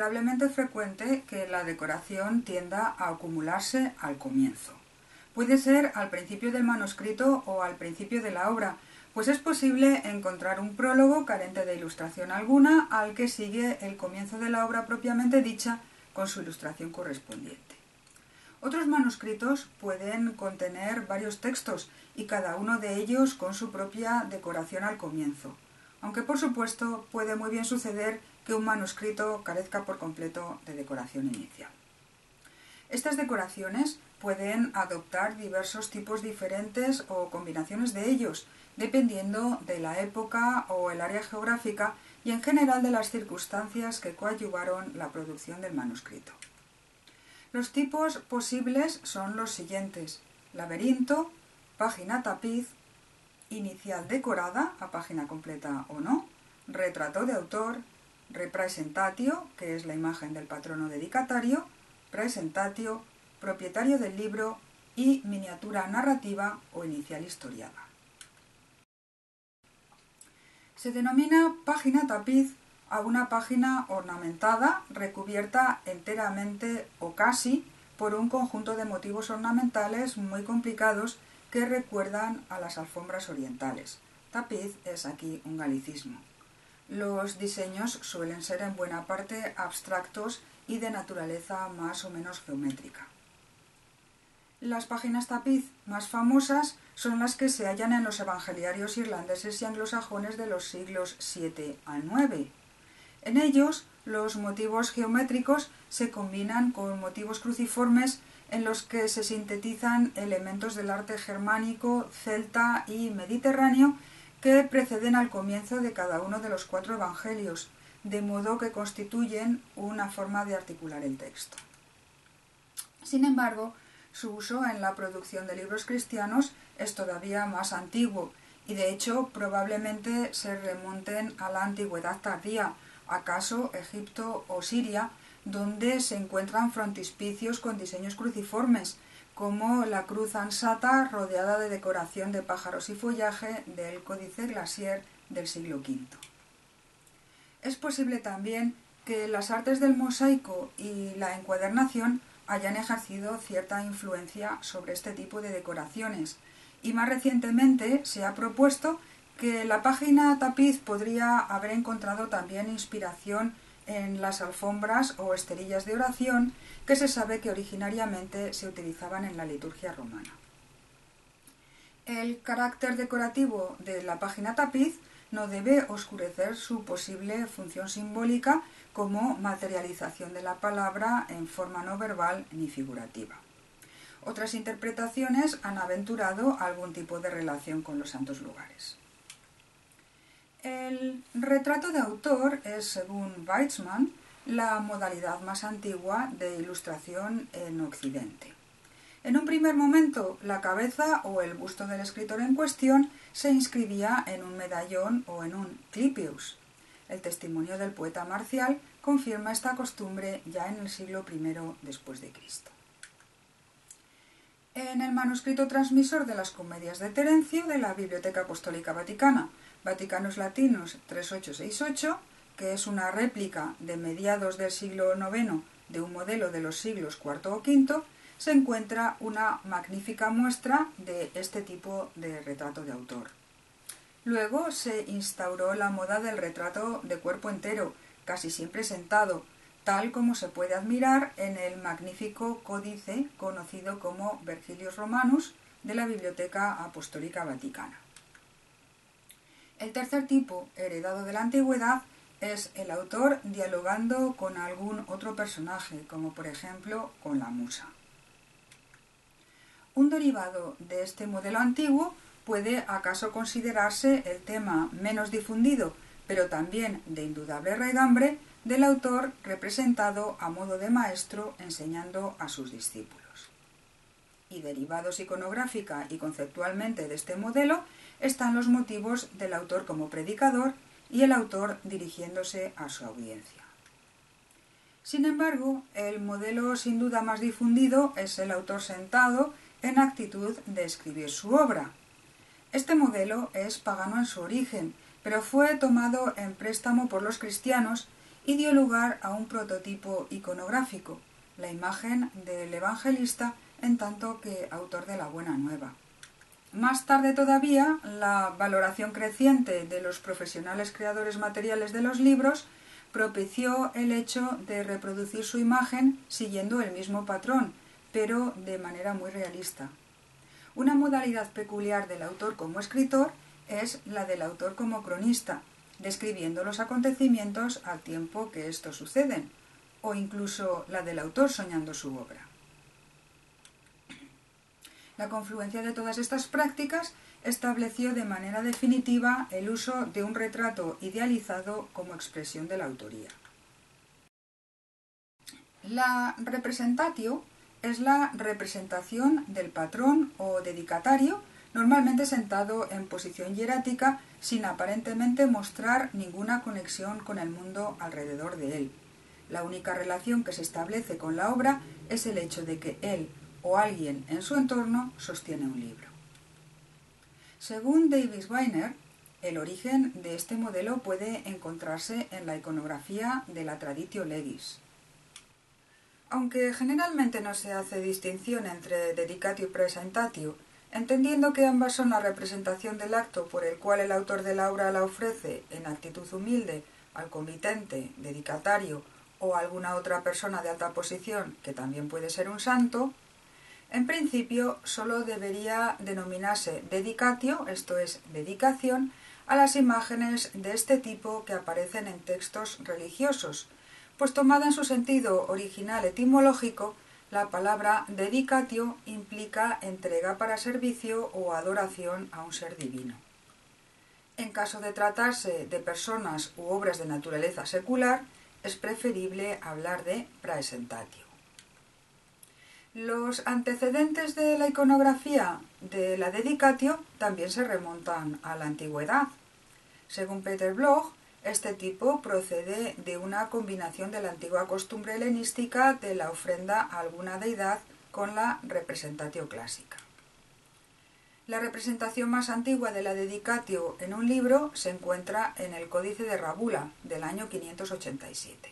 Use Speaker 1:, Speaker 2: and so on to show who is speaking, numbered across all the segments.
Speaker 1: considerablemente frecuente que la decoración tienda a acumularse al comienzo. Puede ser al principio del manuscrito o al principio de la obra, pues es posible encontrar un prólogo carente de ilustración alguna al que sigue el comienzo de la obra propiamente dicha con su ilustración correspondiente. Otros manuscritos pueden contener varios textos y cada uno de ellos con su propia decoración al comienzo, aunque por supuesto puede muy bien suceder que un manuscrito carezca por completo de decoración inicial. Estas decoraciones pueden adoptar diversos tipos diferentes o combinaciones de ellos, dependiendo de la época o el área geográfica y en general de las circunstancias que coadyuvaron la producción del manuscrito. Los tipos posibles son los siguientes: laberinto, página tapiz, inicial decorada, a página completa o no, retrato de autor, representatio, que es la imagen del patrono dedicatario, presentatio, propietario del libro y miniatura narrativa o inicial historiada. Se denomina página tapiz a una página ornamentada, recubierta enteramente o casi por un conjunto de motivos ornamentales muy complicados que recuerdan a las alfombras orientales. Tapiz es aquí un galicismo. Los diseños suelen ser en buena parte abstractos y de naturaleza más o menos geométrica. Las páginas tapiz más famosas son las que se hallan en los evangeliarios irlandeses y anglosajones de los siglos VII al IX. En ellos, los motivos geométricos se combinan con motivos cruciformes en los que se sintetizan elementos del arte germánico, celta y mediterráneo que preceden al comienzo de cada uno de los 4 evangelios, de modo que constituyen una forma de articular el texto. Sin embargo, su uso en la producción de libros cristianos es todavía más antiguo y de hecho probablemente se remonten a la antigüedad tardía, acaso Egipto o Siria, donde se encuentran frontispicios con diseños cruciformes, como la cruz ansata rodeada de decoración de pájaros y follaje del Códice Glacier del siglo V. Es posible también que las artes del mosaico y la encuadernación hayan ejercido cierta influencia sobre este tipo de decoraciones, y más recientemente se ha propuesto que la página tapiz podría haber encontrado también inspiración en las alfombras o esterillas de oración que se sabe que originariamente se utilizaban en la liturgia romana. El carácter decorativo de la página tapiz no debe oscurecer su posible función simbólica como materialización de la palabra en forma no verbal ni figurativa. Otras interpretaciones han aventurado algún tipo de relación con los santos lugares. El retrato de autor es, según Weizmann, la modalidad más antigua de ilustración en Occidente. En un primer momento, la cabeza o el busto del escritor en cuestión se inscribía en un medallón o en un clipius. El testimonio del poeta Marcial confirma esta costumbre ya en el siglo I después de Cristo. En el manuscrito transmisor de las Comedias de Terencio de la Biblioteca Apostólica Vaticana, Vaticanus Latinus 3868, que es una réplica de mediados del siglo IX de un modelo de los siglos IV o V, se encuentra una magnífica muestra de este tipo de retrato de autor. Luego se instauró la moda del retrato de cuerpo entero, casi siempre sentado, tal como se puede admirar en el magnífico códice conocido como Vergilius Romanus de la Biblioteca Apostólica Vaticana. El tercer tipo, heredado de la antigüedad, es el autor dialogando con algún otro personaje, como por ejemplo con la musa. Un derivado de este modelo antiguo puede acaso considerarse el tema menos difundido, pero también de indudable regambre, del autor representado a modo de maestro enseñando a sus discípulos. Y derivados iconográfica y conceptualmente de este modelo están los motivos del autor como predicador y el autor dirigiéndose a su audiencia. Sin embargo, el modelo sin duda más difundido es el autor sentado en actitud de escribir su obra. Este modelo es pagano en su origen, pero fue tomado en préstamo por los cristianos y dio lugar a un prototipo iconográfico, la imagen del evangelista en tanto que autor de la Buena Nueva. Más tarde todavía, la valoración creciente de los profesionales creadores materiales de los libros propició el hecho de reproducir su imagen siguiendo el mismo patrón, pero de manera muy realista. Una modalidad peculiar del autor como escritor es la del autor como cronista, describiendo los acontecimientos al tiempo que estos suceden, o incluso la del autor soñando su obra. La confluencia de todas estas prácticas estableció de manera definitiva el uso de un retrato idealizado como expresión de la autoría. La representatio es la representación del patrón o dedicatario, normalmente sentado en posición hierática sin aparentemente mostrar ninguna conexión con el mundo alrededor de él. La única relación que se establece con la obra es el hecho de que él o alguien en su entorno sostiene un libro. Según Davis Weiner, el origen de este modelo puede encontrarse en la iconografía de la Traditio Legis. Aunque generalmente no se hace distinción entre dedicatio y presentatio, entendiendo que ambas son la representación del acto por el cual el autor de la obra la ofrece en actitud humilde al comitente, dedicatario o a alguna otra persona de alta posición, que también puede ser un santo, en principio solo debería denominarse dedicatio, esto es, dedicación, a las imágenes de este tipo que aparecen en textos religiosos, pues tomada en su sentido original etimológico, la palabra dedicatio implica entrega para servicio o adoración a un ser divino. En caso de tratarse de personas u obras de naturaleza secular, es preferible hablar de praesentatio. Los antecedentes de la iconografía de la dedicatio también se remontan a la antigüedad. Según Peter Bloch, este tipo procede de una combinación de la antigua costumbre helenística de la ofrenda a alguna deidad con la representatio clásica. La representación más antigua de la dedicatio en un libro se encuentra en el Códice de Rabula, del año 587.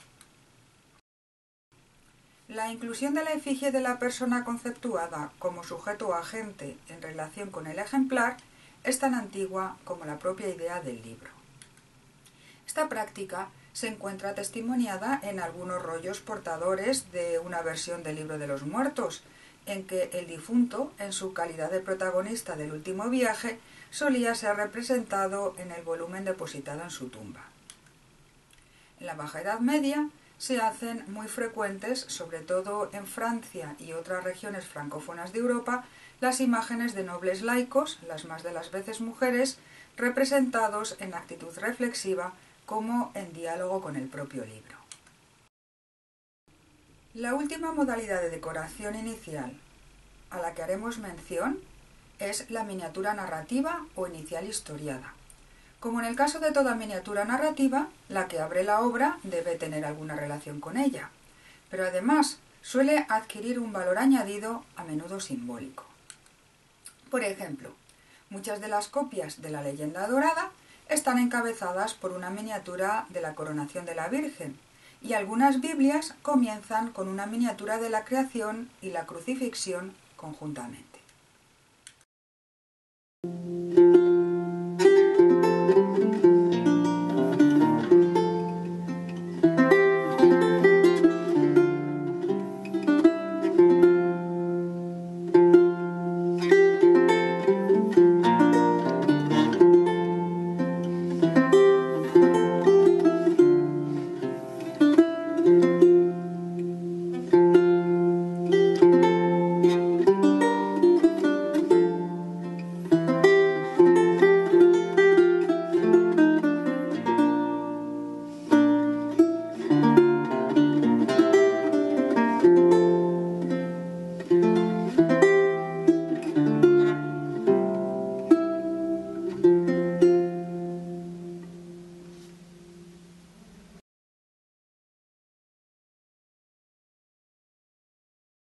Speaker 1: La inclusión de la efigie de la persona conceptuada como sujeto o agente en relación con el ejemplar es tan antigua como la propia idea del libro. Esta práctica se encuentra testimoniada en algunos rollos portadores de una versión del Libro de los Muertos, en que el difunto, en su calidad de protagonista del último viaje, solía ser representado en el volumen depositado en su tumba. En la Baja Edad Media se hacen muy frecuentes, sobre todo en Francia y otras regiones francófonas de Europa, las imágenes de nobles laicos, las más de las veces mujeres, representados en actitud reflexiva como en diálogo con el propio libro. La última modalidad de decoración inicial a la que haremos mención es la miniatura narrativa o inicial historiada. Como en el caso de toda miniatura narrativa, la que abre la obra debe tener alguna relación con ella, pero además suele adquirir un valor añadido, a menudo simbólico. Por ejemplo, muchas de las copias de la leyenda dorada están encabezadas por una miniatura de la coronación de la Virgen, y algunas Biblias comienzan con una miniatura de la creación y la crucifixión conjuntamente.